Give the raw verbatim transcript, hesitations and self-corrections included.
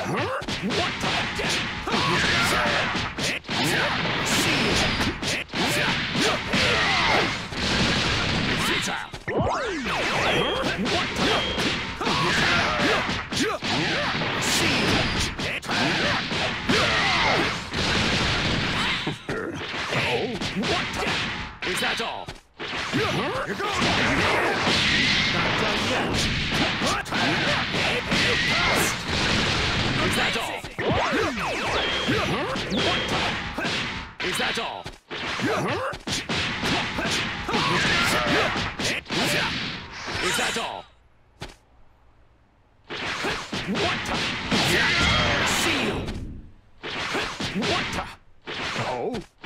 Is that all? Here goes! Not done yet! Is that all? Is that all? Is that all? What? Seal! What? Oh?